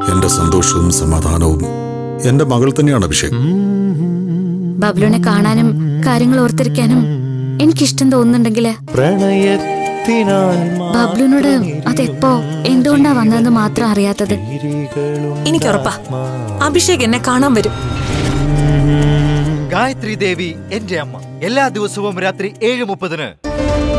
എന്റെ സന്തോഷവും സമാധാനവും എന്റെ മകൾ തന്നെയാണ് അഭിഷേക്. ബബ്ലുവിനെ കാണാനും കാര്യങ്ങൾ ഓർത്തിരിക്കാനും എനിക്കിഷ്ടം തോന്നുന്നുണ്ടെങ്കില് ബബ്ലുവിനോട് അതെപ്പോ എന്തുകൊണ്ടാ വന്നതെന്ന് മാത്രം അറിയാത്തത്. എനിക്കുറപ്പാ അഭിഷേക് എന്നെ കാണാൻ വരും. ഗായത്രി ദേവി എന്റെ അമ്മ എല്ലാ ദിവസവും രാത്രി 7:30.